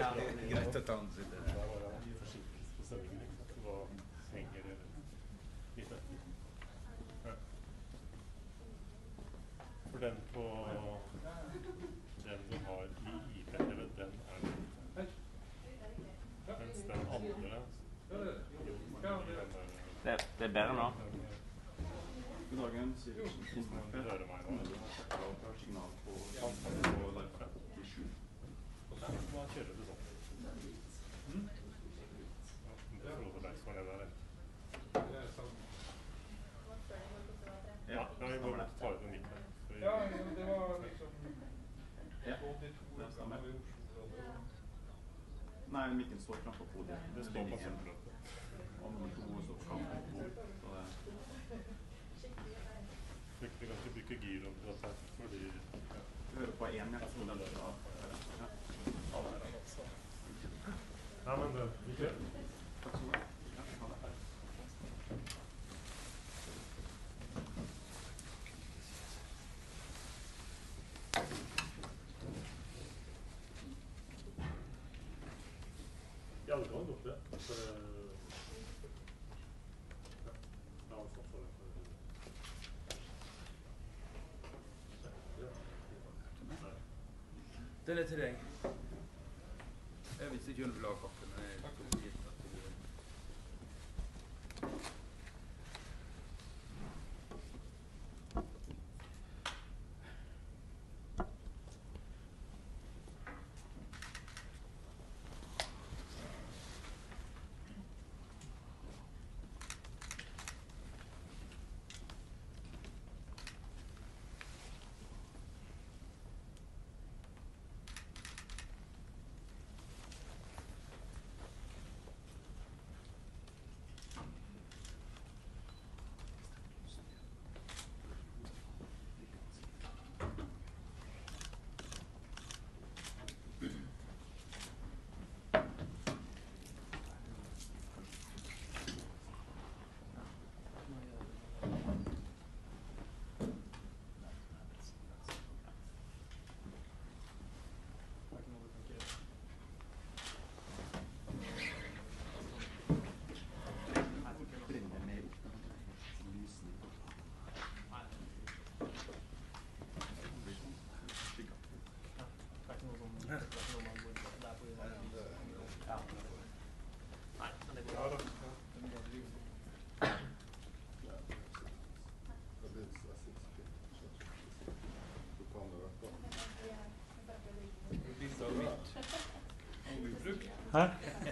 det er greit å ta den til det. Da var det forsinkelse på sendingen, ikke sant? Så da henger det litt etter. Ja. For den på den du har i IP, eller den er den. Mens den andre det er bedre nå. God dagen, Sivertsen. Den hører meg nå. Signal på live 57. Og så kjører det sånn. Det er for deg som er nede der. Ja, vi må ta ut en mikrofon. Ja, det var liksom... Ja, det stemmer. Nei, mikken står knapt på podiet. Det står på søndeløpet. Og nummer 2 står på bord. Vi kan ikke bruke gyro på dette, fordi... Vi hører på 1 meter. Ja, men det gjør det. Takk skal du ha. Ja, det kan godt det. Den er til deg. Jeg visste ikke om du la kaffe, men jeg tok gitt at du... Hæ?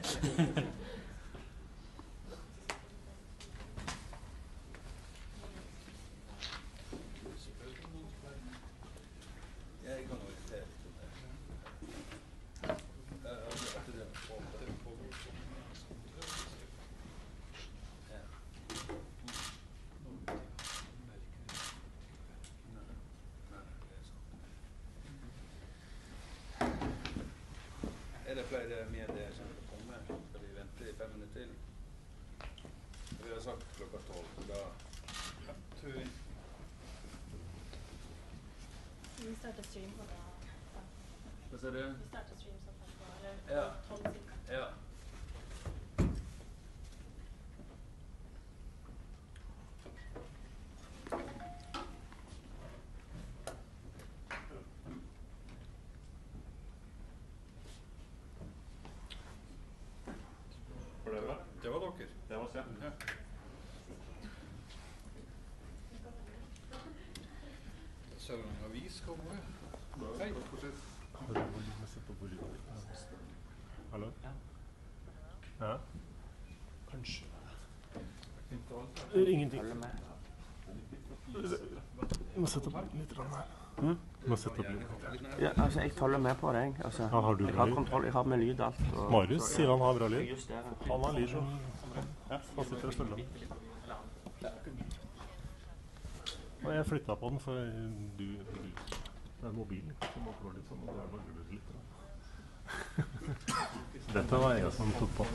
Er det flere medier som skal komme? Skal vi vente i 5 minutter til? Vi har sagt klokka 12, da tror vi. Vi starter stream på det. Hva sa du? Vi starter stream sånn at det Ja. var 12 cirka. Ja. Var det bra? Det var dere. Det var oss, ja. Selv om en avis kommer. Hei. Hallo? Ja? Kanskje. Ingenting. Du må sette opp litt her. Du må sette opp litt. Ja, altså, jeg følger med på det, altså. Ja, har du jeg bra har lyd? kontroll, jeg har med lyd alt. Og, Marius sier han har bra Jeg lyd. justerer. Han har lyd som... Ja, han sitter og følger. Og jeg flyttet på den, for du det er mobilen som går litt sånn, og det er bare litt. Dette var jeg som tok på.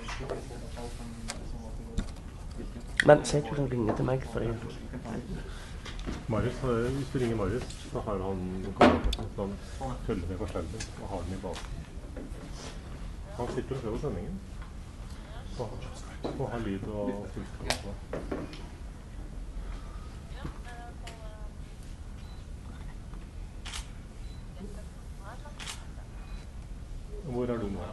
Men se du kan ringe til meg, fordi... Marius, hvis du ringer Marius, så har han kontakten, så han følger med på skjermen og har den i basen. Han sitter og ser på sendingen. Og har lyd og fullstånd. Hvor er du nå?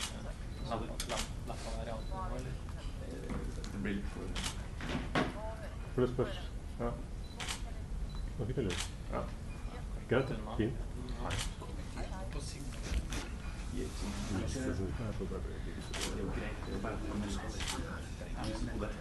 Det blir litt for Det spørs. Ja. Nå fikk jeg lyd. Ja. Greit. Fint. Det er jo greit. Det er bare at man skal det.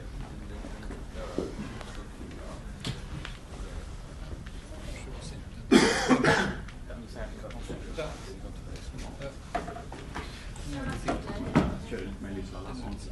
Kjøre litt mer lys eller sånn.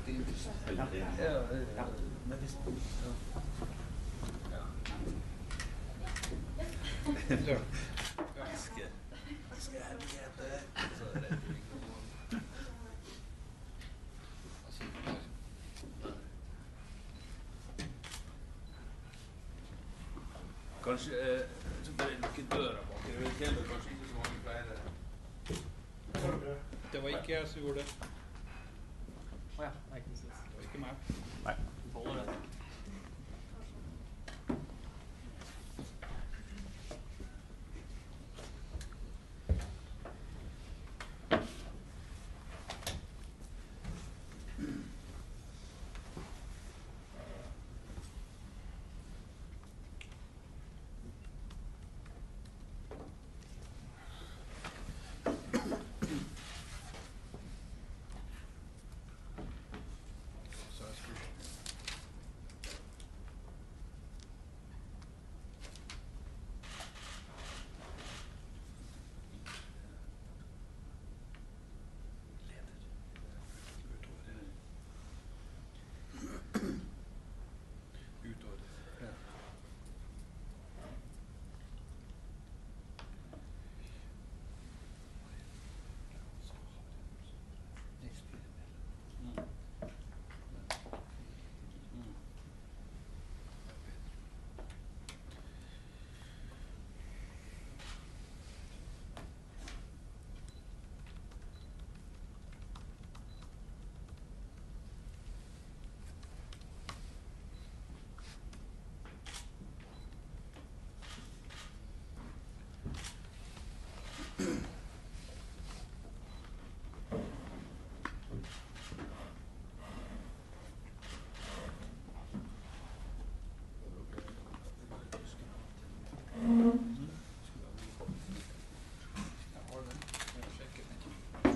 Kanskje så bare lukke døra bak. Det gjelder kanskje ikke så mange flere. Det var ikke jeg som gjorde det. Åja, det er ikke Det var ikke meg. Nei. holder det. Så jeg skulle utover. Ja. Jeg har den. Jeg har sjekket den.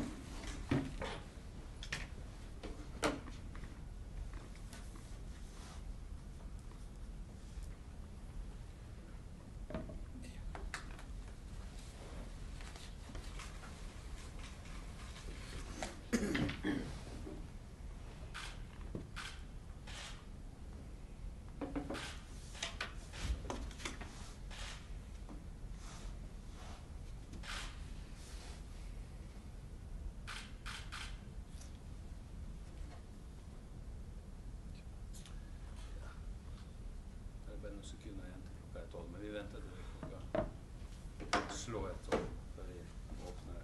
Det er bare noen sekunder igjen til klokka er 12, men vi venter til klokka slår 12 før vi åpner.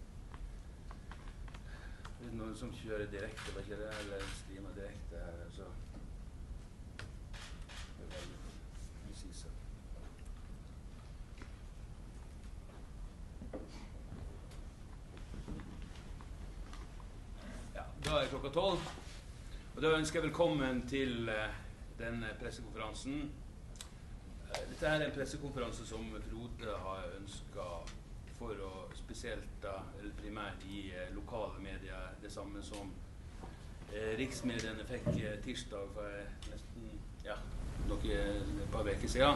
Det er noen som kjører direkte, var ikke det? Eller streamer direkte her, så det er veldig precis. Ja, da er klokka 12, og da ønsker jeg velkommen til den pressekonferansen. Dette er en pressekonferanse som Frode har ønsket for å spesielt da, eller primært i lokale medier, det samme som riksmediene fikk tirsdag for nesten, ja, et par veker siden.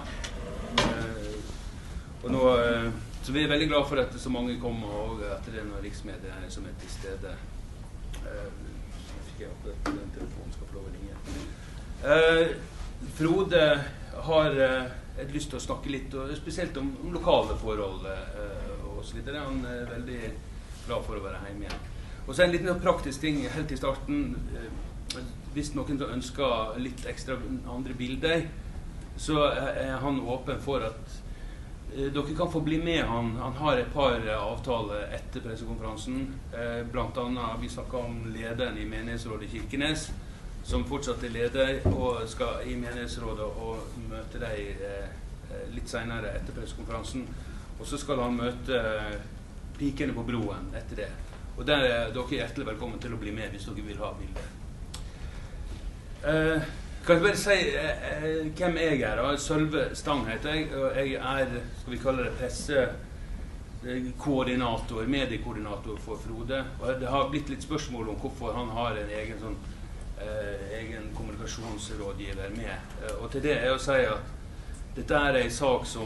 Og nå, så vi er veldig glad for at så mange kommer, og at det er noen riksmedier som er til stede. Fikk jeg akkurat den telefonen skal få lov å ringe. Frode har lyst til å snakke litt, og spesielt om lokale forhold og så videre. Han er veldig glad for å være hjemme igjen. Og så en liten praktisk ting helt i starten. Hvis noen ønsker litt ekstra andre bilder, så er han åpen for at dere kan få bli med han har et par avtaler etter pressekonferansen. Blant annet, vi snakket om lederen i menighetsrådet i Kirkenes, som fortsatt er leder, og skal i menighetsrådet og møte deg litt senere etter pressekonferansen. Og så skal han møte pikene på broen etter det. Og der er dere hjertelig velkommen til å bli med hvis dere vil ha bilder. Kan jeg bare si hvem jeg er? Sølve Stang heter jeg, og jeg er, skal vi kalle det, pressekoordinator, mediekoordinator for Frode. Og det har blitt litt spørsmål om hvorfor han har en egen kommunikasjonsrådgiver med. Og til det er å si at dette er en sak som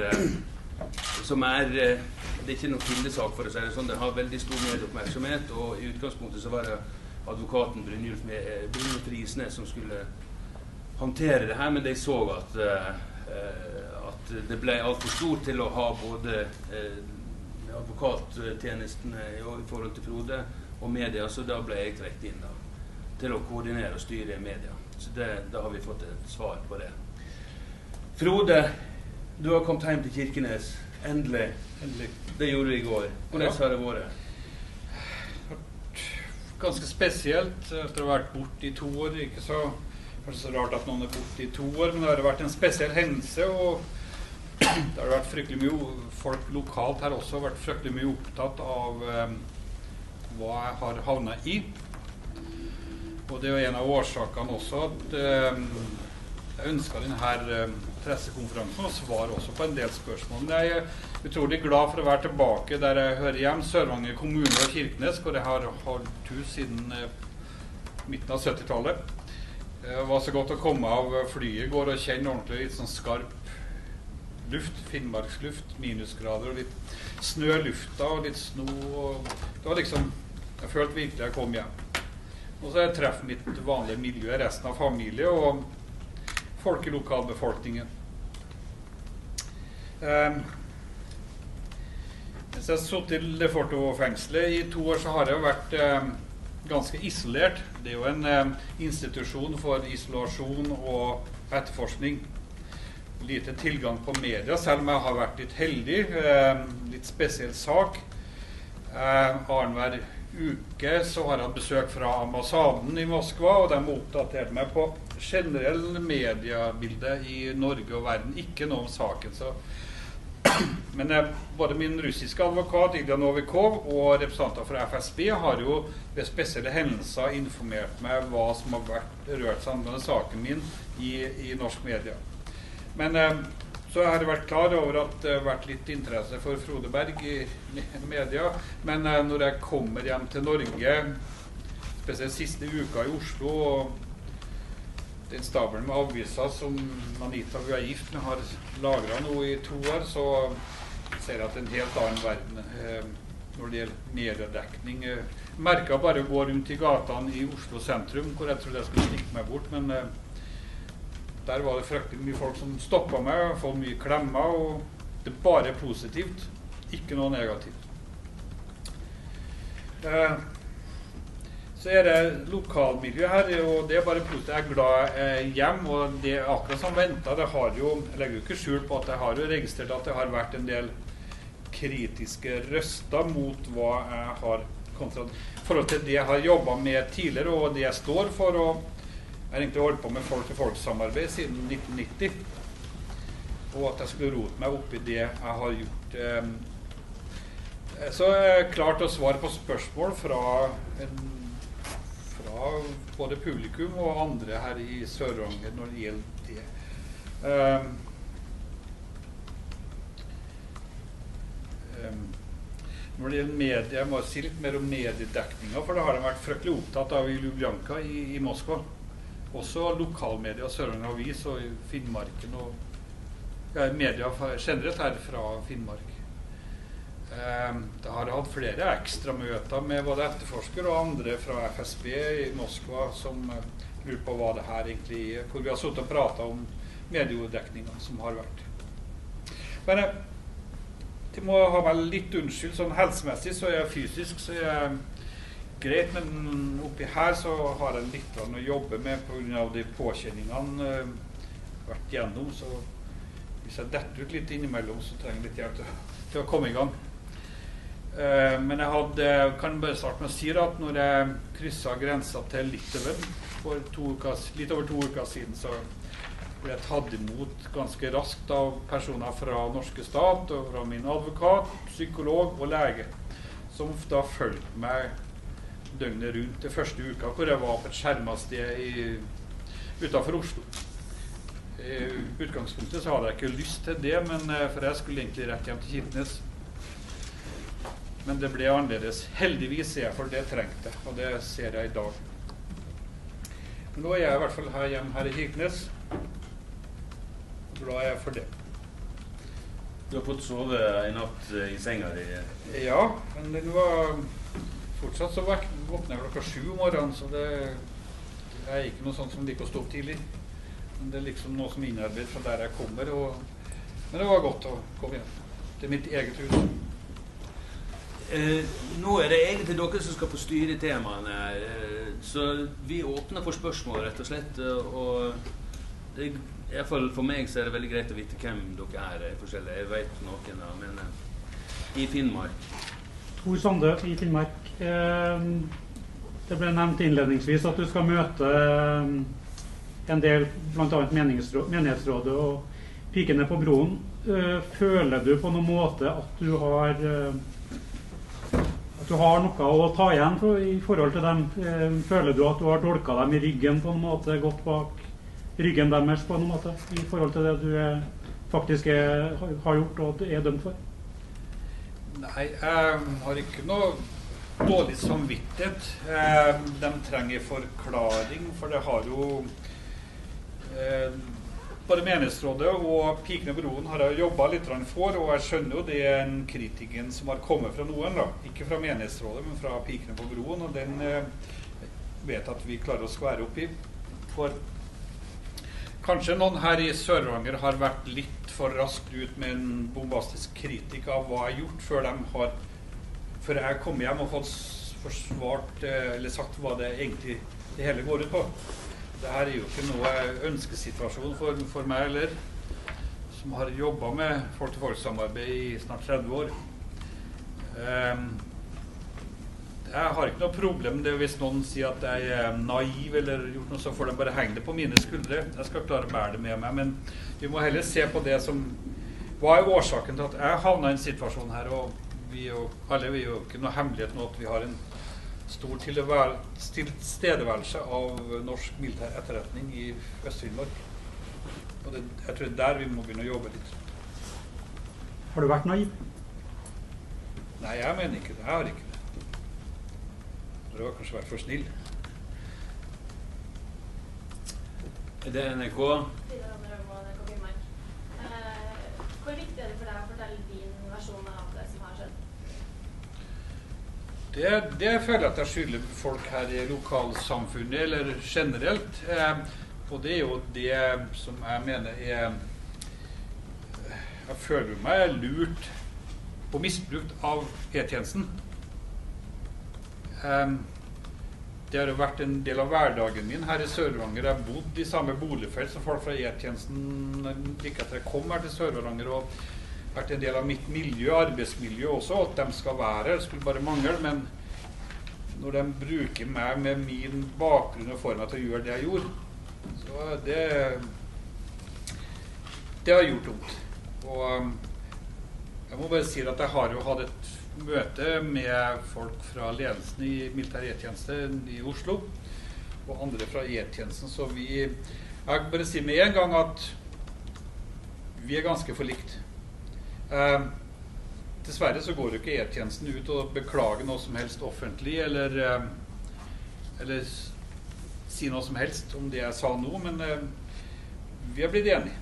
det er ikke noen kildesak, for å si det sånn. Det har veldig stor medieoppmerksomhet, og i utgangspunktet så var det advokaten Brynjulf Risnes som skulle håndtere det her, men de så at det ble alt for stort til å ha både advokattjenestene i forhold til Frode og media, så da ble jeg trekt inn da, til å koordinere og styre media. Så da har vi fått et svar på det. Frode, du har kommet hjem til Kirkenes. Endelig. Det gjorde du i går. Hvordan har det vært? Ganske spesielt etter å ha vært borte i 2 år. Ikke så, kanskje så rart at noen er borte i 2 år, men det har vært en spesiell hendelse, og det har vært fryktelig mye folk lokalt her også har vært fryktelig mye opptatt av hva jeg har havnet i. Og det er jo en av årsakene også at jeg ønsket denne pressekonferansen og svar også på en del spørsmål. Men jeg er utrolig glad for å være tilbake der jeg hører hjem, Sør-Varanger kommune og Kirkenes, hvor jeg har holdt hus siden midten av 70-tallet. Det var så godt å komme av flyet i går og kjenne ordentlig litt sånn skarp luft, Finnmarksluft, minusgrader og litt snø i lufta og litt sno. Og det var liksom, jeg følte virkelig jeg kom hjem. Og så har jeg treffet mitt vanlige miljø, resten av familie og folk i lokalbefolkningen. Mens jeg har sittet i Leforto-fengselet i 2 år, så har jeg vært ganske isolert. Det er jo en institusjon for isolasjon og etterforskning. Lite tilgang på media, selv om jeg har vært litt heldig. Litt spesiell sak. Annenhver uke så har jeg besøk fra ambassaden i Moskva, og de har oppdatert meg på generell mediebilde i Norge og verden. Ikke noe om saken, så. Men både min russiske advokat Ilja Novikov og representanter fra FSB har jo ved spesielle hendelser informert meg hva som har rørt seg med saken min i norsk media. Men så har jeg vært klar over at det har vært litt interesse for Frode Berg i media, men når jeg kommer hjem til Norge, spesielt siste uka i Oslo, og den stabelen med aviser som Anita, vi er gift med, har lagret nå i 2 år, så ser jeg at det er en helt annen verden når det gjelder mediedekning. Jeg merket bare å gå rundt i gatene i Oslo sentrum, hvor jeg trodde jeg skulle stikke meg bort, men der var det fryktelig mye folk som stoppet meg, fått mye klemmer, og det er bare positivt, ikke noe negativt. Så er det lokalmiljø her, og det er bare positivt. Jeg er glad hjem, og det er akkurat som ventet. Det har jo, jeg legger jo ikke skjul på at jeg har jo registrert at det har vært en del kritiske røster mot hva jeg har kontra forhold til det jeg har jobbet med tidligere, og det jeg står for, og jeg har egentlig holdt på med folk-til-folk-samarbeid siden 1990, og at jeg skulle rote meg opp i det jeg har gjort. Så er jeg klart å svare på spørsmål fra både publikum og andre her i Sør-Varanger når det gjelder det. Når det gjelder media, jeg må si litt mer om mediedekninga, for det har de vært fryktelig opptatt av i Ljubljanka i Moskva. Også lokalmedia, Sør-Varanger Avis og i Finnmarken, og media generelt her fra Finnmark. Det har hatt flere ekstra møter med både etterforsker og andre fra FSB i Moskva som lurer på hva det her egentlig er, hvor vi har suttet og pratet om mediedekninga som har vært. Men de må ha meg litt unnskyld, sånn helsemessig så er jeg fysisk, så er jeg greit, men oppi her så har jeg litt å jobbe med på grunn av de påkjenningene vært gjennom, så hvis jeg detter ut litt innimellom, så trenger jeg litt hjelp til å komme i gang. Men jeg kan bare starte med å si at når jeg krysset grensa til Litauen for litt over 2 uker siden, så ble jeg tatt imot ganske raskt av personer fra norske stat, og fra min advokat, psykolog og lege, som da fulgte meg døgnet rundt det første uka, hvor jeg var på et skjermet sted utenfor Oslo. I utgangspunktet så hadde jeg ikke lyst til det, for jeg skulle egentlig rett hjem til Kirkenes. Men det ble annerledes. Heldigvis ser jeg for det trengte, og det ser jeg i dag. Men nå er jeg i hvert fall her i Kirkenes. Glad jeg for det. Du har fått sove en natt i senga di? Ja, men den var fortsatt så våkner jeg klokka 7 om morgenen, så det er ikke noe sånt som liker å stå opp tidlig. Men det er liksom noe som innarbeider fra der jeg kommer, men det var godt å komme hjem til mitt eget hus. Nå er det egentlig dere som skal få styre temaene her, så vi åpner for spørsmål rett og slett, og det, i hvert fall for meg så er det veldig greit å vite hvem dere er forskjellige. Jeg vet noen, men i Finnmark. Tor Sande i Finnmark. Det ble nevnt innledningsvis at du skal møte en del, blant annet menighetsrådet og Pikene på broen. Føler du på noen måte at du har noe å ta igjen i forhold til dem? Føler du at du har dolka dem i ryggen på en måte, gått bak ryggen deres på en måte, i forhold til det du faktisk har gjort og er dømt for? Nei, jeg har ikke noe dårlig samvittighet. De trenger forklaring, for det har jo både menighetsrådet og Pikene på broen har jeg jobbet litt for, og jeg skjønner jo det er en kritikken som har kommet fra noen, da. Ikke fra menighetsrådet, men fra Pikene på broen, og den vet at vi klarer å skvære opp i. For kanskje noen her i Sør-Varanger har vært litt for raskt ut med en bombastisk kritikk av hva jeg har gjort før jeg kom hjem og fått forsvart eller sagt hva det egentlig det hele går ut på. Dette er jo ikke noe ønskesituasjon for meg heller, som har jobbet med folk-til-folk-samarbeid i snart 30 år. Jeg har ikke noe problem med det hvis noen sier at jeg er naiv eller gjort noe, så får de bare henge det på mine skuldre. Jeg skal klare å bære det med meg, men vi må heller se på det som hva er årsaken til at jeg havnet i en situasjon her, og vi er jo ikke noe hemmelighet nå at vi har en stor tilstedeværelse av norsk militær etterretning i Øst-Finnmark. Og jeg tror det er der vi må begynne å jobbe litt. Har du vært naiv? Nei, jeg mener ikke det. Jeg har ikke det. Det har kanskje vært for snill. Er det NRK? Hvor viktig er det for deg å fortelle din versjon av det som har skjedd? Det føler jeg at jeg skylder folk her i lokalsamfunnet, eller generelt. Og det er jo det som jeg mener er Jeg føler meg lurt og misbrukt av E-tjenesten. Det har jo vært en del av hverdagen min her i Sør-Varanger. Jeg har bodd i samme boligfelt som folk fra E-tjenesten like etter jeg kom her til Sør-Varanger, og vært en del av mitt miljø, arbeidsmiljø også, at de skal være her. Det skulle bare mangle, men når de bruker meg med min bakgrunn og får meg til å gjøre det jeg gjorde, så det har gjort vondt. Og jeg må bare si at jeg har jo hatt et møte med folk fra ledelsen i militær E-tjeneste i Oslo, og andre fra E-tjenesten, så jeg bare sier med en gang at vi er ganske forlikt. Dessverre så går jo ikke E-tjenesten ut og beklager noe som helst offentlig, eller si noe som helst om det jeg sa nå, men vi har blitt enige.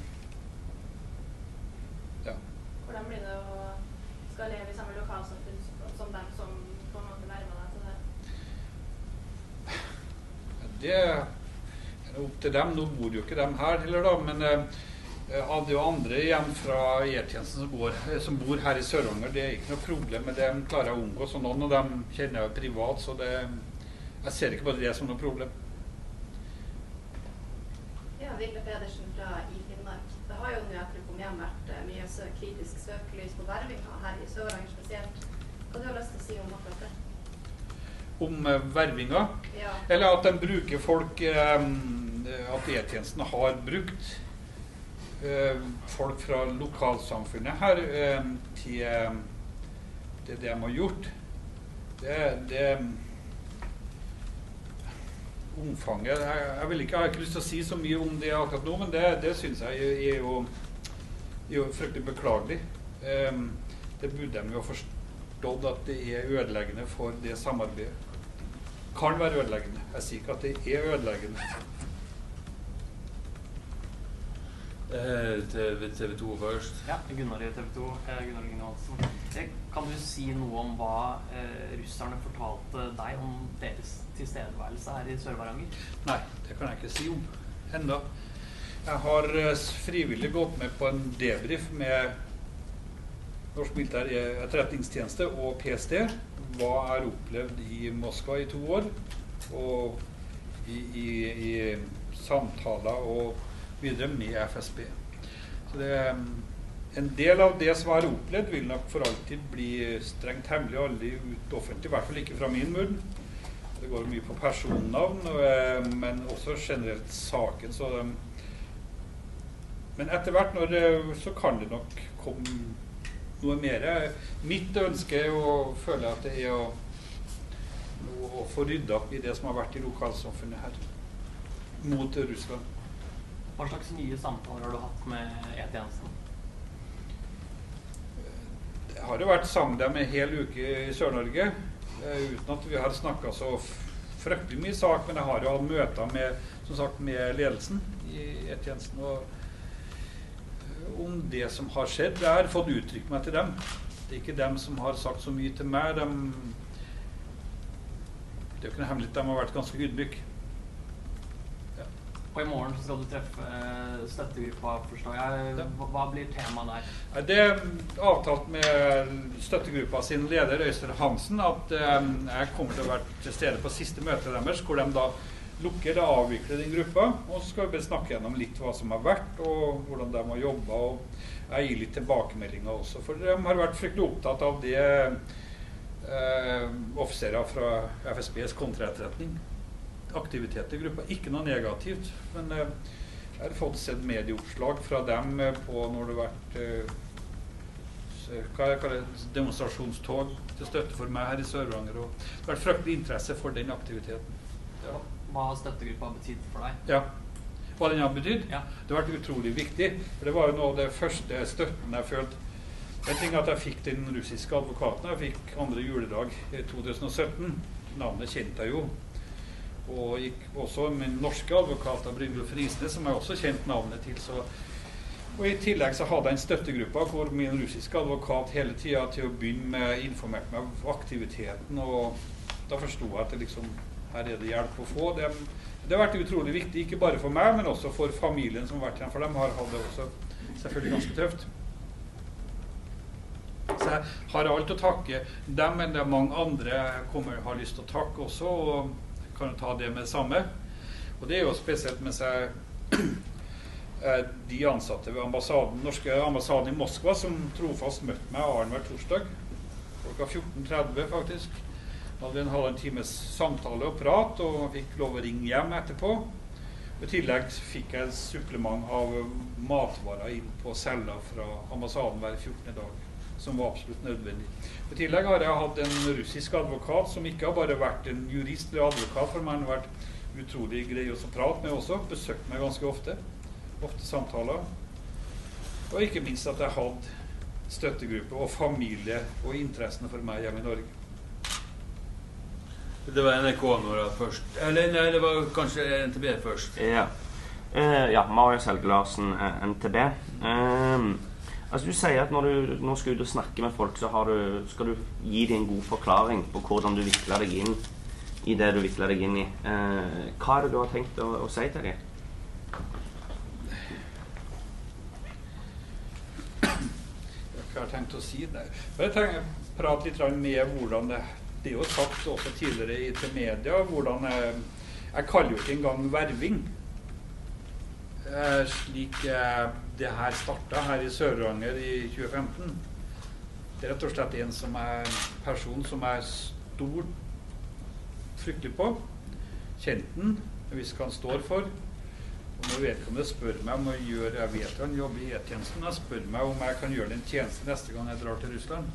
Ja. Hvordan blir det å skal leve i samme lokalsamfunn som dem som på en måte nærmer deg til det? Det er opp til dem. Nå bor jo ikke dem her heller da, men det er jo andre igjen fra E-tjenesten som bor her i Sør-Varanger. Det er ikke noe problem med dem, klarer jeg å unngå. Så noen av dem kjenner jeg jo privat, så jeg ser ikke på det som noe problem. Ja, Vilde Pedersen fra I Finnmark. Det har jo nå etter du kom hjem vært mye kritisk søkelys på vervinga her I Sør-Varanger spesielt. Hva du har lyst til å si om akkurat det? Om vervinga? Ja. Eller at de bruker folk, at E-tjenesten har brukt folk fra lokalsamfunnet her til det de har gjort. Det omfanget, jeg har ikke lyst til å si så mye om det akkurat nå, men det synes jeg er jo fryktelig beklagelig. Det burde de jo ha forstått at det er ødeleggende for det samarbeidet. Kan være ødeleggende. Jeg sier ikke at det er ødeleggende. TV 2 først. Ja, Gunnar I TV 2, Gunnar Lyngdal Hansen. Kan du si noe om hva russerne fortalte deg om deres tilstedeværelse her I Sør-Varanger? Nei, det kan jeg ikke si om enda. Jeg har frivillig gått med på en debrief med Norsk Militær Etterretningstjeneste og PST. Hva jeg har opplevd I Moskva I 2 år, og I samtaler og videre med FSB. Så det en del av det som jeg har opplevd vil nok for alltid bli strengt hemmelig, aldri ut offentlig, I hvert fall ikke fra min munn. Det går mye på personnavn, men også generelt saken. Så, men etter hvert så kan det nok komme noe mer. Mitt ønske å føle at det å få ryddet opp I det som har vært I lokalsamfunnet her, mot Russland. Hva slags nye samtaler har du hatt med E-tjenesten? Jeg har jo vært sammen med dem en hel uke I Sør-Norge, uten at vi har snakket så fryktelig mye sak, men jeg har jo hatt møter med, som sagt, med ledelsen I E-tjenesten, og om det som har skjedd, jeg har fått uttrykt meg til dem. Det ikke dem som har sagt så mye til meg, det jo ikke noe hemmelig, de har vært ganske ydmyk. Og I morgen så skal du treffe støttegruppa, forstår jeg. Hva blir temaet der? Det avtalt med støttegruppa sin leder, Øystein Hansen, at jeg kommer til å være til stede på siste møte deres, hvor de da lukker og avvikler den gruppa, og så skal vi snakke gjennom litt hva som har vært, og hvordan de har jobbet, og jeg gir litt tilbakemeldinger også, for de har vært fryktelig opptatt av det offiserer fra FSBs kontraetterretning. Aktivitet I gruppa, ikke noe negativt, men jeg har fått sett medieoppslag fra dem på når det har vært demonstrasjonstog til støtte for meg her I Sør-Varanger, og det har vært fryktelig interesse for den aktiviteten. Ja. Hva har støttegruppa betydd for deg? Ja, hva den har betydd? Ja. Det har vært utrolig viktig, for det var jo noe av det første støtten jeg følte. En ting at jeg fikk den russiske advokaten, jeg fikk andre juledag I 2017, navnet kjente jeg jo, og gikk også min norske advokat Brynjulf Risnes, som jeg også kjent navnet til. Og I tillegg så hadde jeg en støttegruppa hvor min russiske advokat hele tiden til å begynne med informerte meg om aktiviteten, og da forstod jeg at det her det hjelp å få. Det har vært utrolig viktig, ikke bare for meg, men også for familien som har vært igjen, for dem har hatt det også selvfølgelig ganske tøft. Så jeg har alt å takke dem, men det mange andre jeg har lyst til å takke også, og kan ta det med det samme. Og det jo spesielt mens de ansatte ved norske ambassaden I Moskva som trofast møtte meg annenhver torsdag, klokka 14:30 faktisk. Da hadde vi en halv times samtale og prat, og fikk lov å ringe hjem etterpå. I tillegg fikk jeg et supplement av matvarer inn på cella fra ambassaden hver 14. dag, som var absolutt nødvendig. I tillegg har jeg hatt en russisk advokat som ikke har bare vært en jurist eller advokat, for meg har vært utrolig grei å prate med også, besøkt meg ganske ofte samtaler, og ikke minst at jeg hadde støttegruppe og familie og interessene for meg hjemme I Norge. Det var NRK Nora først, eller nei, det var kanskje NTB først. Ja, Marius Helge Larsen, NTB. Altså du sier at når du nå skal ut og snakke med folk, så skal du gi dem en god forklaring på hvordan du vikler deg inn I det du vikler deg inn I. Hva det du har tenkt å si til dem? Hva har jeg tenkt å si der? Jeg tenker å prate litt med hvordan det jo sagt også tidligere til media, hvordan jeg kaller jo ikke engang verving. slik det her startet her i Sør-Varanger i 2015. Det rett og slett en person som stor fryktelig på. Kjent den, visst hva han står for. Og når vedkommende spør meg om å gjøre, jeg vet han jobber i E-tjenesten, han spør meg om jeg kan gjøre den tjenesten neste gang jeg drar til Russland.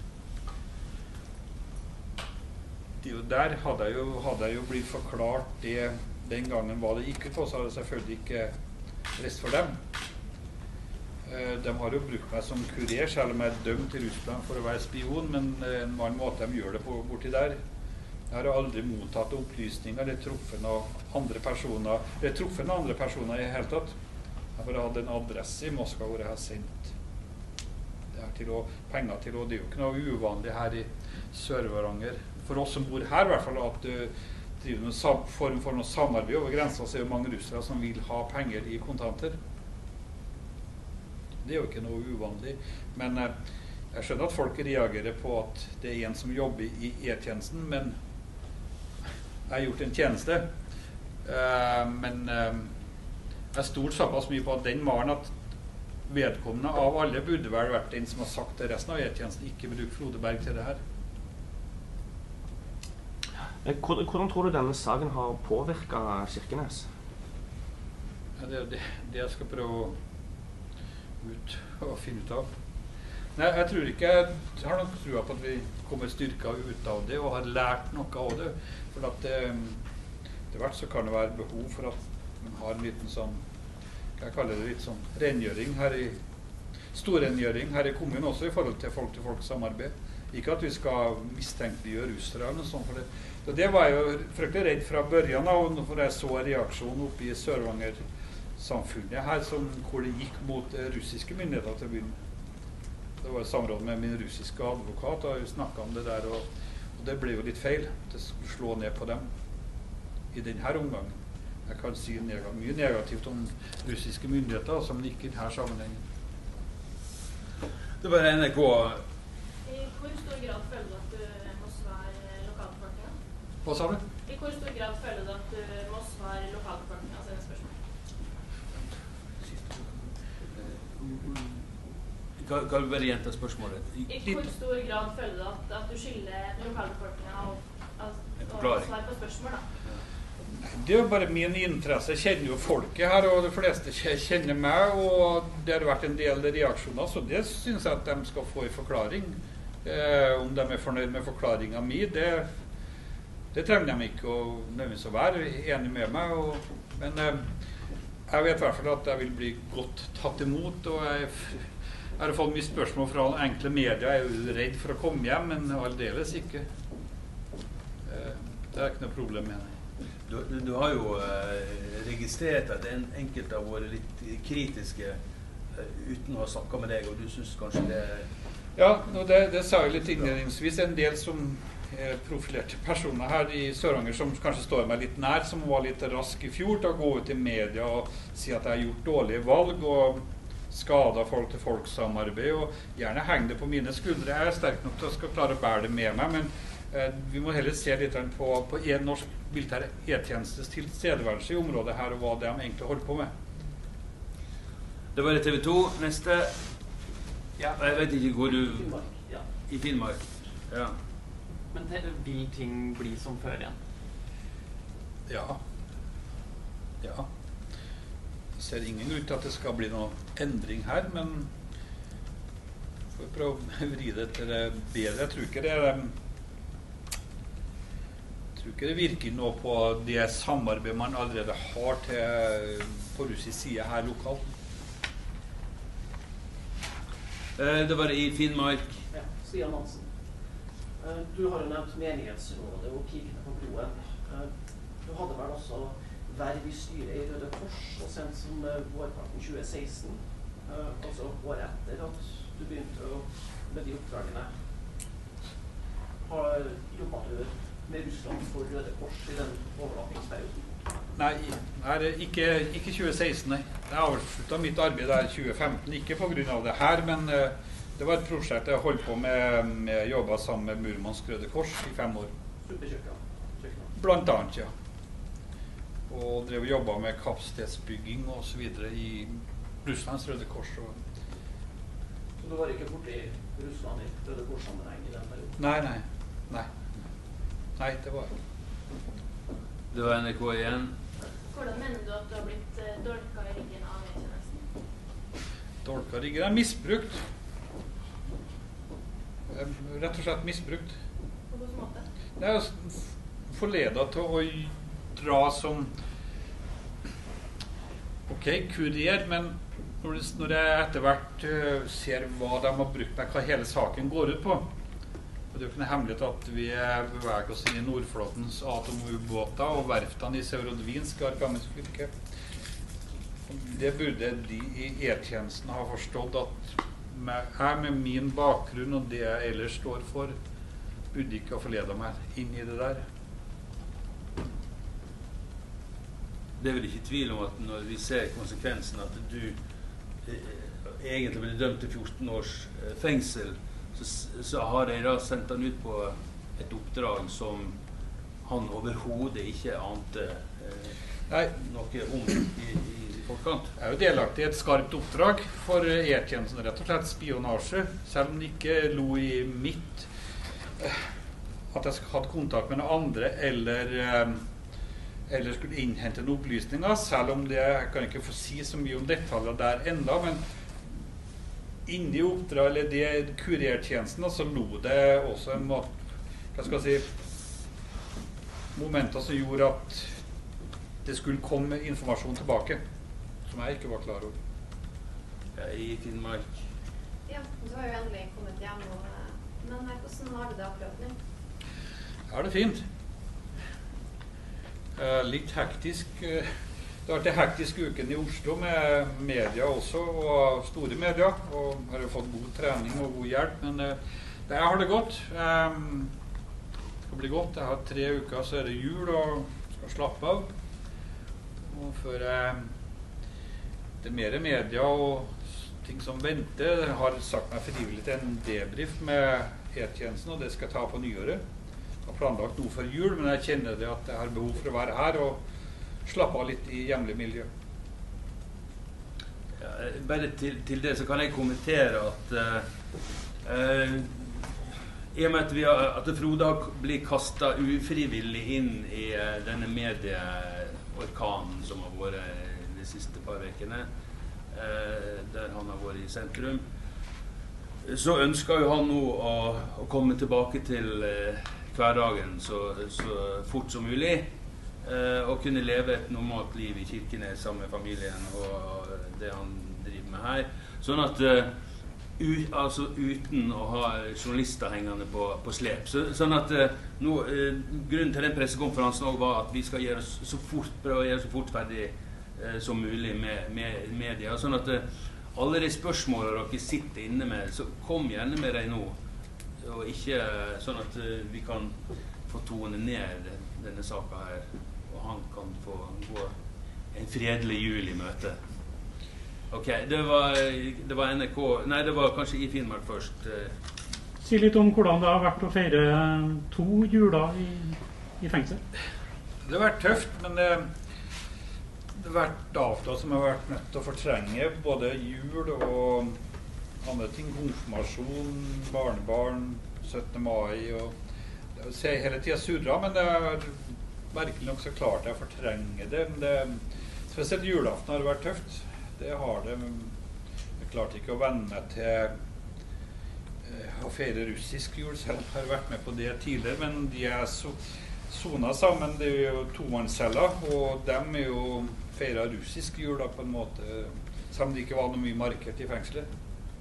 Der hadde jeg jo blitt forklart det den gangen hva det gikk ut på, så hadde jeg selvfølgelig ikke reist for dem. De har jo brukt meg som kurer, selv om jeg dømt til Russland for å være spion, men en annen måte de gjør det på borti der. Jeg har aldri mottatt opplysninger eller truffet noen andre personer i hele tatt. Jeg har bare hatt en adresse i Moskva hvor jeg har sendt det her penger til, og det er jo ikke noe uvanlig her i Sør-Varanger. For oss som bor her i hvert fall, at driver noen form for noe samarbeid over grensen, så er jo mange russere som vil ha penger i kontanter. Det er jo ikke noe uvanlig, men jeg skjønner at folk reagerer på at det er en som jobber i E-tjenesten, men jeg har gjort en tjeneste. Men jeg stolte såpass mye på at den mannen at vedkommende av alle burde vel vært den som har sagt til resten av E-tjenesten ikke bruk Frode Berg til det her. Hvordan tror du denne saken har påvirket Kirkenes? Ja, det er det jeg skal prøve å finne ut av. Nei, jeg har nok troa på at vi kommer styrka ut av det og har lært noe av det. For at etter hvert så kan det være behov for at man har en liten sånn, jeg kaller det litt sånn rengjøring her storrengjøring her i kommunen også i forhold til folk-til-folk samarbeid. Ikke at vi skal mistenkeliggjøre russere eller noe sånt for det. Så det var jeg jo fryktelig redd fra børjan av, for jeg så reaksjonen oppe i Sør-Varanger-samfunnet her, hvor det gikk mot russiske myndigheter til å begynne. Det var i samråd med min russiske advokat, og jeg snakket om det der, og det ble jo litt feil. Det skulle slå ned på dem i denne omgangen. Jeg kan si mye negativt om russiske myndigheter, som ikke i denne sammenhengen. Det var NRK. I hvor stor grad føler du at du må svare lokalbefolkningen? Hva sa du? I hvor stor grad føler du at du må svare lokalbefolkningen, altså en spørsmål? Kan du bare gjenta spørsmålet? I hvor stor grad føler du at du skylder lokalbefolkningen å svare på spørsmål, da? Det er jo bare min interesse. Jeg kjenner jo folket her, og de fleste kjenner meg, og det har vært en del reaksjoner, så det synes jeg at de skal få en forklaring. Om de er fornøyd med forklaringen min, det trenger de ikke å nødvendigvis å være enig med meg, men jeg vet i hvert fall at jeg vil bli godt tatt imot, og jeg har fått mye spørsmål fra enkle medier. Jeg er jo redd for å komme hjem, men aldeles ikke. Det er ikke noe problem med det. Du har jo registrert at enkelte har vært litt kritiske uten å ha snakket med deg, og du synes kanskje det... Ja, det sa jeg litt innledningsvis. En del som profilerte personer her i Sør-Varanger som kanskje står meg litt nær, som var litt rask i fjor til å gå ut i media og si at jeg har gjort dårlige valg og skadet folk-til-folk-samarbeid, og gjerne henger det på mine skuldre. Jeg er sterk nok til å skal klare å bære det med meg, men vi må heller se litt på en norsk militær E-tjenestes tilstedeværelse i området her, og hva de egentlig holder på med. Det var TV 2. Neste. Ja, jeg vet ikke hvor du... Finnmark, ja. I Finnmark. Ja. Men vil ting bli som før igjen? Ja. Ja. Jeg ser ingen grunn til at det skal bli noen endring her, men får prøve å vri det til det bedre. Jeg tror ikke det virker nå på det samarbeidet man allerede har på russisk side her lokalt. Det var i Finnmark. Ja, Stian Hansen. Du har jo nevnt menighetsrådet og Pikene på broen. Du hadde vel også verv i styret i Røde Kors og sent som vårparten 2016, altså året etter at du begynte med de oppdragene. Har jobbet du med Russland for Røde Kors i den overlappingsperioden? Nei, ikke 2016, nei. Jeg avsluttet mitt arbeid der i 2015, ikke på grunn av det her, men det var et prosjekt jeg holdt på med jobbet sammen med Murmansk Røde Kors i 5 år. Superkjøkken? Blant annet, ja. og drev og jobbet med kapasitetsbygging og så videre i Russlands Røde Kors. Så du var ikke borte i Russland i Røde Kors-sammenheng i den perioden? Nei, det var jeg. Det var NRK igjen. Hvordan mener du at du har blitt dolka i ryggen av E-tjenesten? Dolka i ryggen er misbrukt. Rett og slett misbrukt. På hvilken måte? Det er forledet til å dra som kurer, men når jeg etter hvert ser hva de har brukt meg, hva hele saken går ut på, og det er jo ikke noe hemmelighet at vi beveger oss inn i Nordflåtens atomubåter og verftene i Severodvinsk og Arkhangelsk fylke. Det burde de i E-tjenesten ha forstått at jeg med min bakgrunn og det jeg ellers står for, burde ikke ha forledet meg inn i det der. Det er vel ikke tvil om at når vi ser konsekvensen at du egentlig ble dømt til 14 års fengsel, så har de da sendt han ut på et oppdrag som han overhodet ikke ante noe om i forkant. Jeg er jo delaktig i et skarpt oppdrag for E-tjenesten, rett og slett spionasje, selv om det ikke lå i mitt at jeg hadde kontakt med noen andre eller skulle innhente noen opplysninger, selv om jeg kan ikke få si så mye om detaljer der enda, men inni oppdrag, eller det kurertjenesten, så lo det også en momenter som gjorde at det skulle komme informasjon tilbake, som jeg ikke var klar over. I Finnmark. Ja, du har jo endelig kommet hjem, men hvordan har du det akkurat nå? Jeg har det fint. Litt hektisk. Det har vært en hektisk uken i Oslo med media også, og store media, og har fått god trening og god hjelp, men jeg har det godt. Det skal bli godt. Jeg har 3 uker, så er det jul, og skal slappe av. Og før det er mer media og ting som venter, jeg har sagt meg frivillig til en debrief med E-tjenesten, og det skal jeg ta på nyåret. Jeg har planlagt noe for jul, men jeg kjenner det at jeg har behov for å være her og slappe av litt i hjemlig miljø. Ja, bare til det så kan jeg kommentere at i og med at Frode har blitt kastet ufrivillig inn i denne medieorkanen som har vært de siste par vekene, der han har vært i sentrum, så ønsker jo han nå å komme tilbake til hverdagen så fort som mulig, og kunne leve et normalt liv i Kirkenes sammen med familien og det han driver med her. Sånn at altså uten å ha journalister hengende på slep. Sånn at grunnen til den pressekonferansen også var at vi skal prøve å gjøre så fort ferdig som mulig med media. Sånn at alle de spørsmålene dere sitter inne med, så kom gjerne med dem nå. Og ikke sånn at vi kan få tone ned denne saken her, og han kan få gå en fredelig jul i møte. Ok, det var NRK, nei, det var kanskje i Finnmark først. Si litt om hvordan det har vært å feire 2 juler i fengsel. Det har vært tøft, men det har vært data som har vært nødt til å fortrenge både jul og andre ting, konfirmasjon, barnebarn, 17. mai, og det ser hele tiden surra, men det er virkelig nok så klart jeg fortrenger det. Men spesielt julaften har vært tøft. Det har det. Jeg klarte ikke å venne meg til å feire russisk jul, selv har vært med på det tidligere, men de er sona sammen, det er jo tomannsceller, og dem er jo feiret russisk jul da, på en måte, selv om det ikke var noe mye markert i fengselet.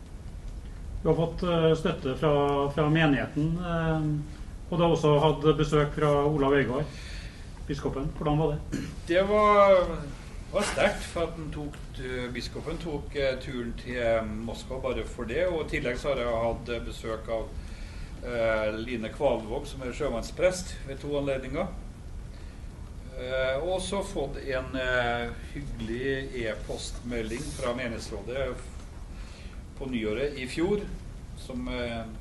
Du har fått støtte fra menigheten, og du har også hatt besøk fra Olav Øygard, biskopen. Hvordan var det? Det var sterkt, for at biskopen tok turen til Moskva bare for det, og i tillegg så har jeg hatt besøk av Line Kvalvåg, som er sjømannsprest ved 2 anledninger. Og så fått en hyggelig e-postmelding fra menighetsrådet på nyåret i fjor, som en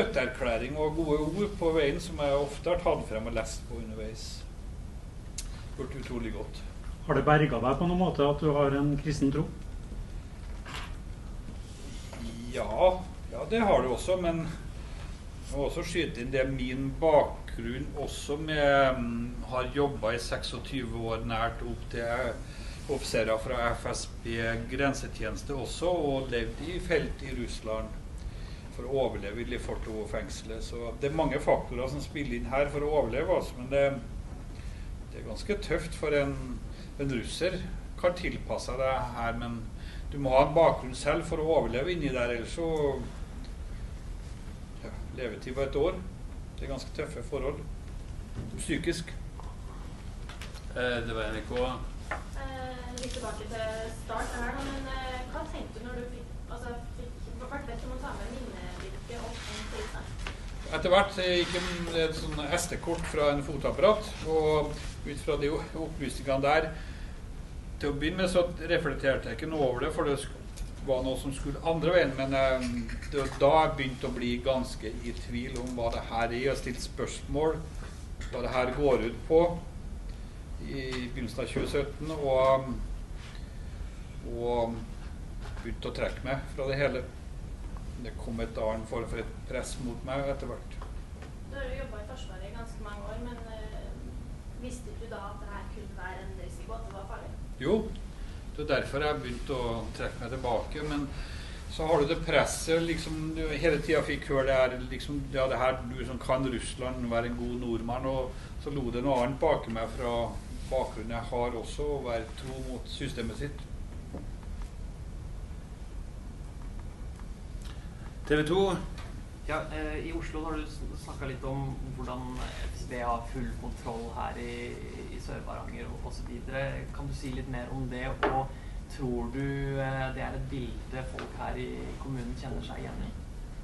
støtteerklæring og gode ord på veien som jeg ofte har tatt frem og lest på underveis. gjort utrolig godt. Har det berget deg på noen måte at du har en kristen tro? Ja, det har det også, men jeg må også skyte inn det min bakgrunn også med har jobbet i 26 år nært opp til offiserer fra FSB grensetjeneste også, og levd i felt i Russland for å overleve i Lefortovo-fengselet. Så det er mange faktorer som spiller inn her for å overleve, altså, men det er ganske tøft for en russer kan tilpasse det her, men du må ha en bakgrunn selv for å overleve inni der, ellers så levetid på et år. Det er ganske tøffe forhold. Psykisk. Det var NRK. Litt tilbake til start her, men hva tenkte du når du fikk vært vekk om å ta med minnebrikke opp en tilstand? Etter hvert gikk et sånn SD-kort fra en fotapparat, og ut fra de opplysningene der, til å begynne med så reflekterte jeg ikke noe over det, for det var noe som skulle andre veien, men det var da jeg begynte å bli ganske i tvil om hva det her er, og stilt spørsmål hva det her går ut på i begynnelsen av 2017, og begynte å trekke meg fra det hele. Det kom et annet form for et press mot meg etter hvert. Du har jo jobbet i Forsvaret i ganske mange år, men visste du da at det her kunne være en risiko, at det var farlig? Jo, det er derfor jeg begynte å trekke meg tilbake, men så har du det presset, liksom, du hele tiden fikk høre det her, liksom, ja, det her, du som kan Russland, være en god nordmann, og så lo det noe annet bak meg fra bakgrunnen jeg har også, å være tro mot systemet sitt. TV 2. Ja, i Oslo har du snakket litt om hvordan FSB har full kontroll her i Sør-Varanger og så videre. Kan du si litt mer om det, og tror du det er et bilde folk her i kommunen kjenner seg igjen i?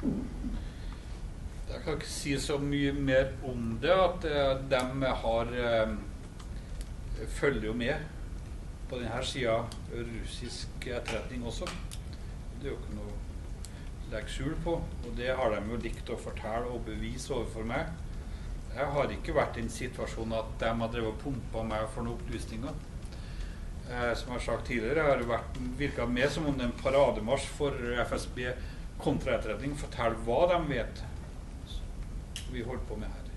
Jeg kan ikke si så mye mer om det, at de følger jo med på denne siden russisk etterretning også. Det er jo ikke noe legge skjul på, og det har de jo likt å fortelle og bevise overfor meg. Jeg har ikke vært i en situasjon at de har drevet og pumpet meg for noen opplysninger. Som jeg har sagt tidligere, jeg har virket med som om det er en parademarsj for FSB kontraetterretning, fortelle hva de vet vi holder på med her.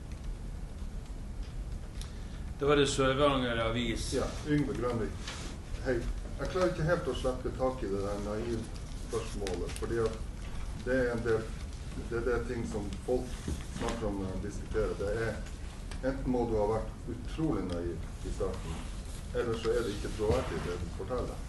Det var det Sør-Varanger Avis. Ja, Yngve Grønvik. Hei, jeg klarer ikke helt å slippe tak i det der naiv-spørsmålet, fordi at det er ting som folk snakker om når de diskuterer. Det er enten må du ha vært utrolig naiv i starten, eller så er det ikke troverdig det du forteller.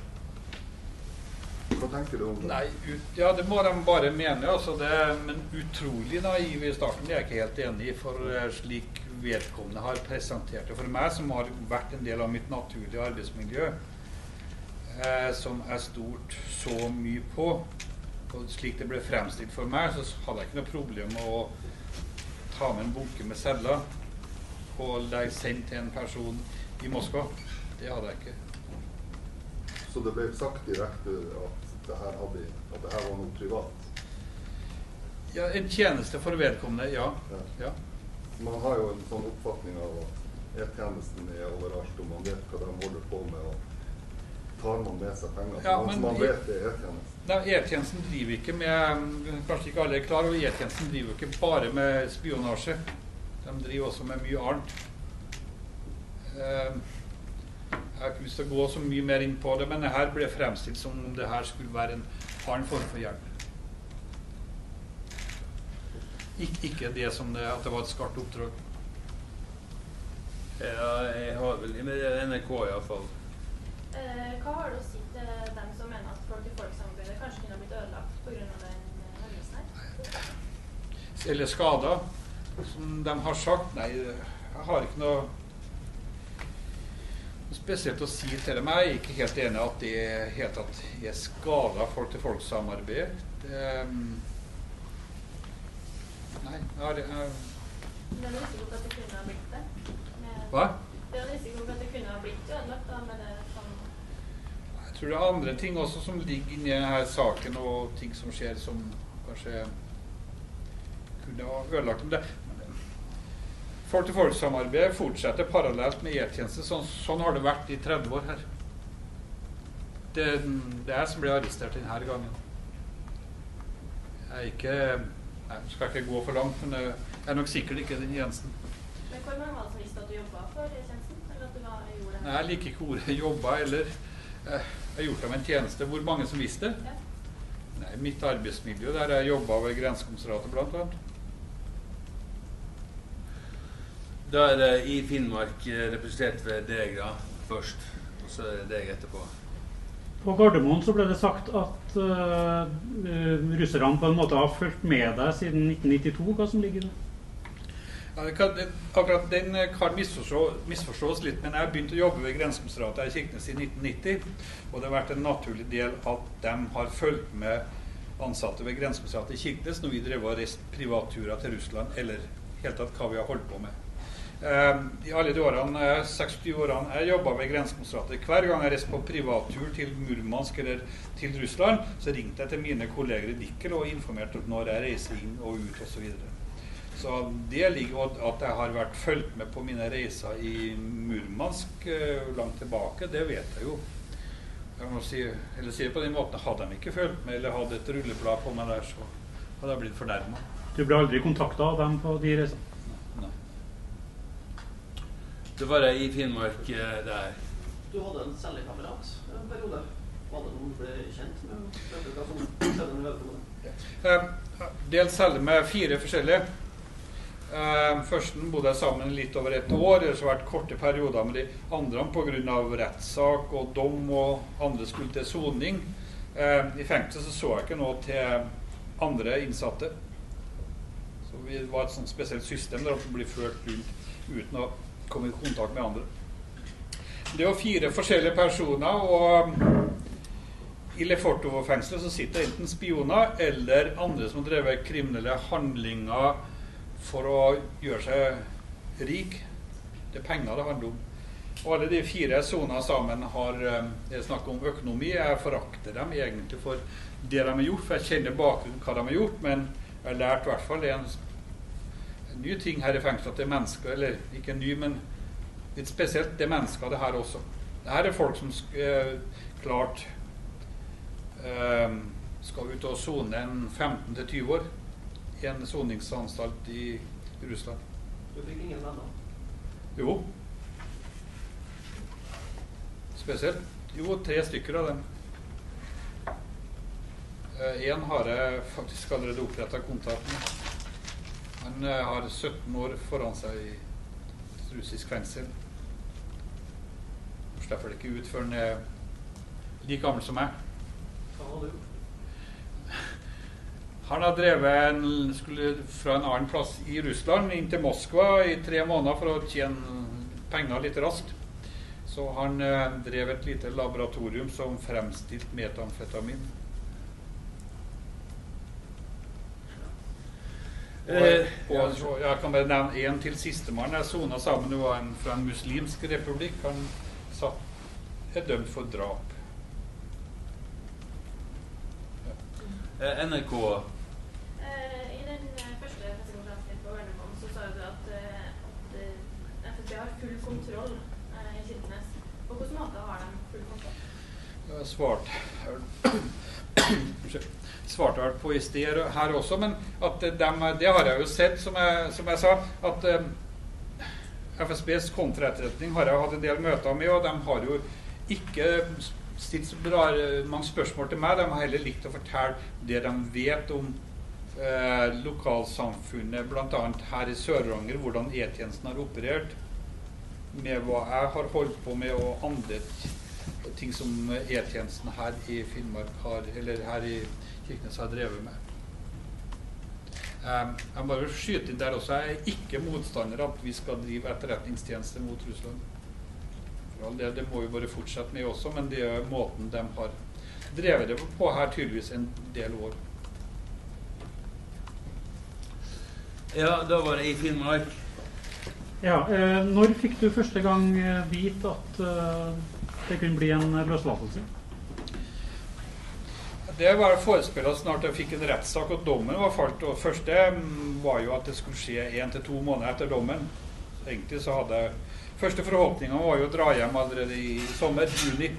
Hva tenker du om det? Nei, ja, det må de bare mene, altså men utrolig naiv i starten det er jeg ikke helt enig i, for slik vedkommende har presentert det for meg, som har vært en del av mitt naturlige arbeidsmiljø, som er stort så mye på. Og slik det ble fremstilt for meg, så hadde jeg ikke noe problem med å ta med en bunke med sedler og legge sendt til en person i Moskva. Det hadde jeg ikke. Så det ble sagt direkte at det her var noe privat? Ja, en tjeneste for vedkommende, ja. Man har jo en sånn oppfatning av at E-tjenesten er overalt, og man vet hva de holder på med, og tar man med seg penger. Ja, men man vet det er E-tjenesten. E-tjenesten driver ikke med, kanskje ikke alle er klar, og E-tjenesten driver ikke bare med spionasje. De driver også med mye annet. Jeg har ikke lyst til å gå så mye mer inn på det, men det her ble fremstilt som om det her skulle være en annen form for hjelp. Ikke det som det, at det var et skarpt oppdrag. Ja, jeg har vel med NRK i hvert fall. Hva har du å si til dem som mener at folk-til-folk-samarbeidet kanskje kunne ha blitt ødelagt på grunn av den hendelsen her? Eller skader, som de har sagt. Nei, jeg har ikke noe spesielt å si til dem. Jeg er ikke helt enig at det helt at jeg skader folk-til-folk-samarbeid. Nei, det er risiko for at det kunne ha blitt det? Hva? Det er risiko for at det kunne ha blitt ødelagt da, med det som... Jeg tror det er andre ting også som ligger inni denne saken, og ting som skjer som kanskje kunne ha ødelagt om det. Folk-til-folk-samarbeid fortsetter parallelt med E-tjeneste. Sånn har det vært i 30 år her. Det er jeg som ble arrestert denne gangen. Jeg skal ikke gå for langt, men jeg er nok sikkert ikke den eneste. Men hvor mange var det som visste at du jobbet for E-tjenesten? Eller at du gjorde det? Nei, jeg liker ikke ordet jobba, eller jeg har gjort dem en tjeneste. Hvor mange som visste det? Ja. Nei, mitt arbeidsmiljø der jeg jobbet ved Grensekommissariatet blant annet. Da er det i Finnmark representert ved deg da, først, og så er det deg etterpå. På Gardermoen så ble det sagt at russerne på en måte har fulgt med deg siden 1992. Hva som ligger i det? Ja, akkurat den kan misforstås litt, men jeg begynte å jobbe ved Grensekommissariatet i Kirkenes i 1990, og det har vært en naturlig del at de har fulgt med ansatte ved Grensekommissariatet i Kirkenes når vi drev og reist privatturer til Russland, eller helt tatt hva vi har holdt på med. I alle de årene, 26 årene jeg jobbet ved Grensekommissariatet, hver gang jeg reiste på privattur til Murmansk eller til Russland, så ringte jeg til mine kolleger i Dikkel og informerte når jeg reiser inn og ut og så videre. Så det ligger at jeg har vært følgt med på mine reiser i Murmansk langt tilbake, det vet jeg jo. Jeg må si det på den måten, hadde de ikke følt med eller hadde et rulleblad på meg der, så hadde jeg blitt fornærmet. Du ble aldri kontaktet av dem på de reisene? Nei. Det var jeg i Finnmark der. Du hadde en cellekamerat en periode. Var det noen du ble kjent med? Hva som skjedde med vedkommende? Delt celle med 4 forskjellige. Førsten bodde jeg sammen litt over 1 år, det har vært korte perioder med de andre på grunn av rettssak og dom, og andre skulle til soning. I fengsel så jeg ikke noe til andre innsatte. Så vi var et sånt spesielt system der det blir ført rundt uten å komme i kontakt med andre. Det var 4 forskjellige personer, og i Lefortovo-fengselet så sitter enten spioner eller andre som har drevet kriminelle handlinger for å gjøre seg rik. Det er penger det handler om. Og alle de 4 sonene sammen har snakket om økonomi. Jeg forakter dem egentlig for det de har gjort, for jeg kjenner bakgrunnen hva de har gjort, men jeg har lært i hvert fall en ny ting her i fengselet, at det er mennesker, eller ikke ny, men litt spesielt, det er mennesker det her også. Det her er folk som klart skal ut og sone en 15-20 år i en soningsanstalt i Russland. Du fikk ingen venner? Jo. Spesielt. Jo, 3 stykker av dem. En har jeg faktisk allerede opprettet kontakt med. Han har 17 år foran seg i et russisk fengsel. Han slipper det ikke ut før han er like gammel som meg. Hva har du gjort? Han har drevet skulle fra en annen plass i Russland inn til Moskva i 3 måneder for å tjene penger litt raskt. Så han drev et lite laboratorium som fremstilt metamfetamin. Og jeg kan bare nevne en til sistemann. Jeg sonet sammen, det var fra en muslimsk republikk. Han er dømt for drap. NRK. I den første pressekonferansen på Gardermoen så sa du at FSB har full kontroll i Kirkenes. På hvilken måte har de full kontroll? Jeg svarte vel på i sted her også, men at det har jeg jo sett, som jeg sa, at FSBs kontraetterretning har jeg hatt en del møter med, og de har jo ikke stilt så mange spørsmål til meg. De har heller likt å fortelle det de vet om lokalsamfunnet, blant annet her i Sør-Varanger, hvordan E-tjenesten har operert, med hva jeg har holdt på med, og andre ting som E-tjenesten her i Finnmark har, eller her i Kirkenes har drevet med. Jeg må bare skyte inn der også. Jeg er ikke motstander at vi skal drive etterretningstjeneste mot Russland. Det må vi bare fortsette med også, men det er måten de har drevet det på her tydeligvis en del år. Ja, da var det i Finnmark. Ja, når fikk du første gang vite at det kunne bli en løslatelse? Det var forespillet snart jeg fikk en rettssak, og dommen var falt. Og første var jo at det skulle skje 1 til 2 måneder etter dommen. egentlig så hadde jeg første forhåpningen var jo å dra hjem allerede i sommer, juni.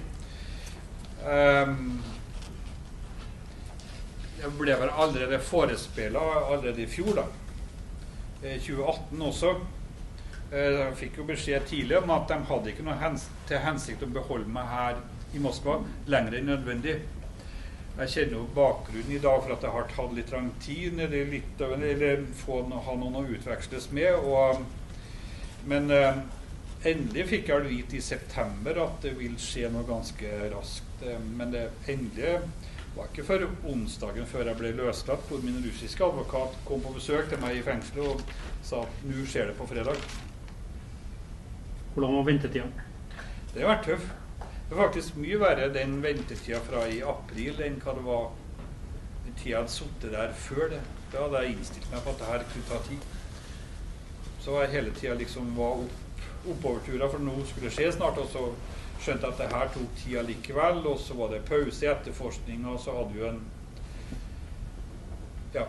Jeg ble vel allerede forespillet allerede i fjor da, 2018 også. Jeg fikk jo beskjed tidlig om at de hadde ikke noe til hensikt å beholde meg her i Moskva lenger enn nødvendig. Jeg kjenner jo bakgrunnen i dag for at det har tatt litt lang tid, eller ha noen å utveksles med, men endelig fikk jeg vite i september at det vil skje noe ganske raskt, men det endelige var ikke før onsdagen før jeg ble løslatt, hvor min russiske advokat kom på besøk til meg i fengselet og sa at nå skjer det på fredag. Hvordan var ventetiden? Det har vært tøff. Det var faktisk mye verre den ventetiden fra i april enn hva det var den tiden jeg hadde suttet der før det. Da hadde jeg innstilt meg på at det her kunne ta tid. Så var jeg hele tiden liksom var oppoverturer, for nå skulle det skje snart, og så skjønte jeg at det her tok tida likevel, og så var det pause i etterforskningen, og så hadde vi jo en, ja.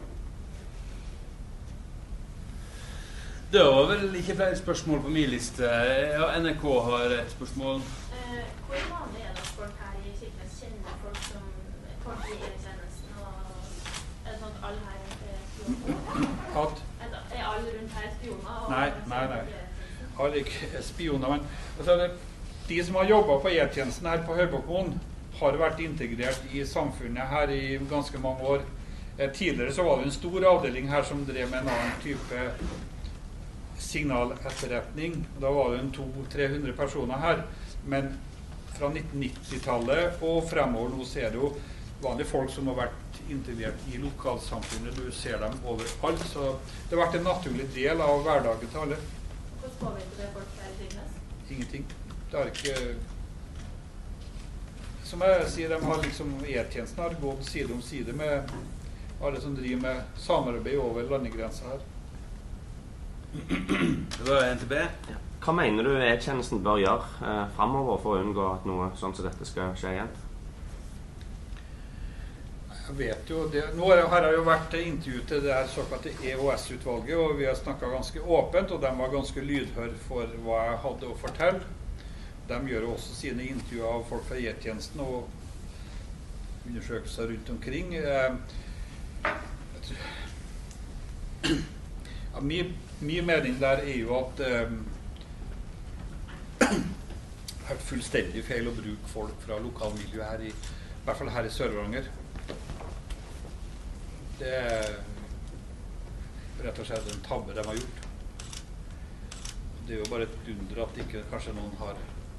Det var vel ikke flere spørsmål på min liste. Ja, NRK har et spørsmål. Hvor vanlig er det at folk her i Kirkenes kjenner folk som folk i E-tjenesten, og er det sånn at alle her er spioner? Er alle rundt her spioner? Nei. Alle ikke spioner, men altså, de som har jobbet på E-tjenesten her på Høybokmoen har vært integrert i samfunnet her i ganske mange år. Tidligere så var det en stor avdeling her som drev med en annen type signaletterretning. Da var det 200-300 personer her, men fra 1990-tallet og fremover nå ser du vanlige folk som har vært integrert i lokalsamfunnet. Du ser dem overalt, så det har vært en naturlig del av hverdagen til alle. Hvordan påvirker det folk her i Kirkenes? Ingenting. Det har ikke... Som jeg sier, de har liksom E-tjenesten har gått side om side med alle som driver med samarbeid over landegrenser her. Det var NTB. Ja. Hva mener du E-tjenesten bør gjøre fremover for å unngå at noe sånt som dette skal skje igjen? Jeg vet jo det. Nå har jeg jo vært intervjuet til det her såkalte EOS-utvalget, og vi har snakket ganske åpent, og de var ganske lydhør for hva jeg hadde å fortelle. De gjør også sine intervjuer av folk fra E-tjenesten og undersøkelser rundt omkring. Ja, min mening der er jo at det er fullstendig feil å bruke folk fra lokalmiljøet her i hvert fall her i Sør-Varanger. Det er rett og slett en tabbe de har gjort. Det er jo bare et under at ikke kanskje noen har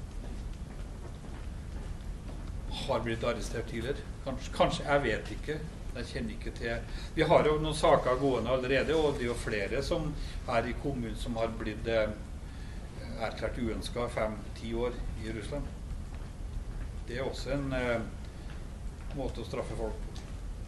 blitt arrestert tidligere. Kanskje, jeg vet ikke. Jeg kjenner ikke til. Vi har jo noen saker gående allerede, og det er jo flere som er i kommunen som har blitt erklært uønsket 5-10 år i Russland. Det er også en måte å straffe folk på.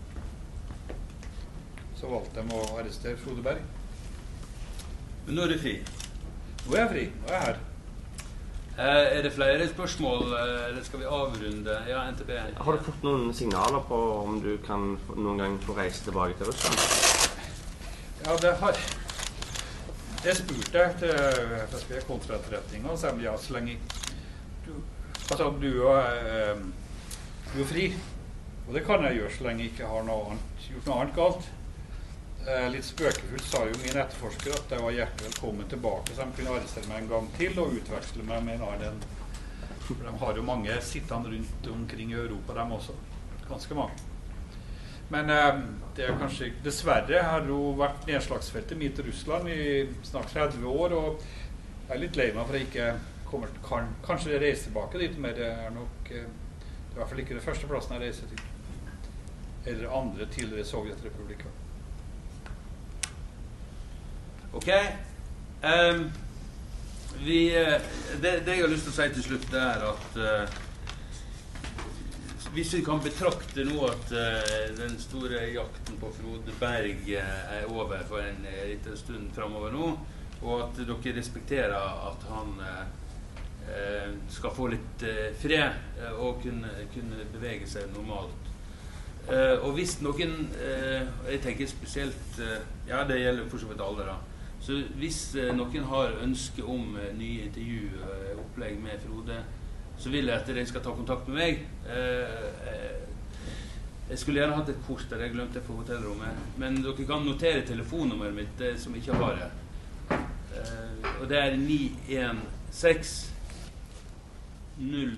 Så valgte de å arrestere Frode Berg. Men nå er du fri? Nå er jeg fri. Nå er jeg her. Er det flere spørsmål, eller skal vi avrunde? Ja, NTB. Har du fått noen signaler på om du kan noen gang få reise tilbake til Russland? Ja, det har jeg spurt deg til FSB kontraetterretningen, og sa ja, så lenge du er fri, og det kan jeg gjøre så lenge jeg ikke har gjort noe annet galt. Litt spøkefullt sa jo min etterforsker at jeg var hjertelig velkommen tilbake, så de kunne arrestere meg en gang til og utveksle meg med en annen. For de har jo mange sittende rundt omkring i Europa, dem også. Ganske mange. Men det er kanskje, dessverre har jo vært nedslagsfeltet mitt i Russland i snart 30 år, og jeg er litt lei meg for jeg ikke kan kanskje reise tilbake dit, men det er nok i hvert fall ikke det første plassen jeg reiser til. Eller andre tidligere Sovjetrepublikker. Ok. Det jeg har lyst til å si til slutt er at hvis vi kan betrakte nå at den store jakten på Frode Berg er over for en liten stund fremover nå, og at dere respekterer at han skal få litt fred og kunne bevege seg normalt. Og hvis noen, jeg tenker spesielt, ja det gjelder for så vidt alle da, Så hvis noen har ønske om nye intervjuopplegg med Frode, så vil jeg at dere skal ta kontakt med meg. Jeg skulle gjerne hatt et kort der jeg glemte på hotellrommet, men dere kan notere telefonnummeret mitt, som ikke har det. Og det er 916 0.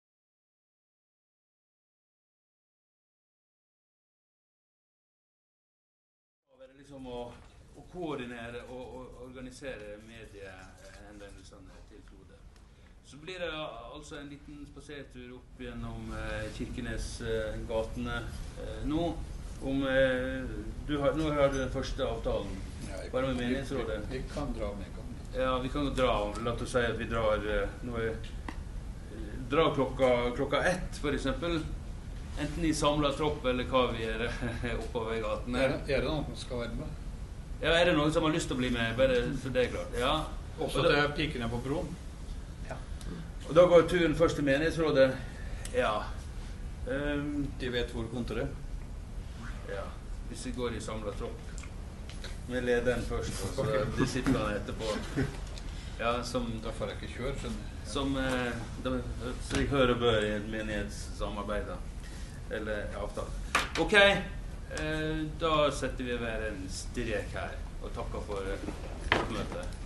Liksom å koordinere og organisere mediehenvendelsene til Frode. Så blir det altså en liten spasertur opp gjennom Kirkenes-gatene nå. Nå har du den første avtalen, bare med menighetsrådet. Vi kan dra med. Ja, vi kan dra. La oss si at vi drar drar klokka 1, for eksempel. Enten i samlet tropp, eller hva vi oppover i gaten. Er det noen som skal være med? Ja, er det noen som har lyst til å bli med? Bare så det er klart. Ja. Også til Pikene på broen? Ja. Og da går turen først til menighetsrådet. Ja. De vet hvor kontoret er? Ja. Hvis vi går i samlet tropp. Med lederen først, og så blir sittende etterpå. Ja, som... Da får jeg ikke kjøre, skjønner jeg. Som så jeg hører bør i et menighetssamarbeid, eller avtale. Ok, da setter vi hver en strek her, og takker for møtet.